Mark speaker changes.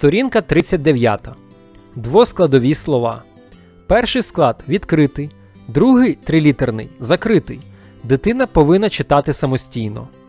Speaker 1: Сторінка 39. Двоскладові слова. Перший склад – відкритий, другий – трилітерний – закритий. Дитина повинна читати самостійно.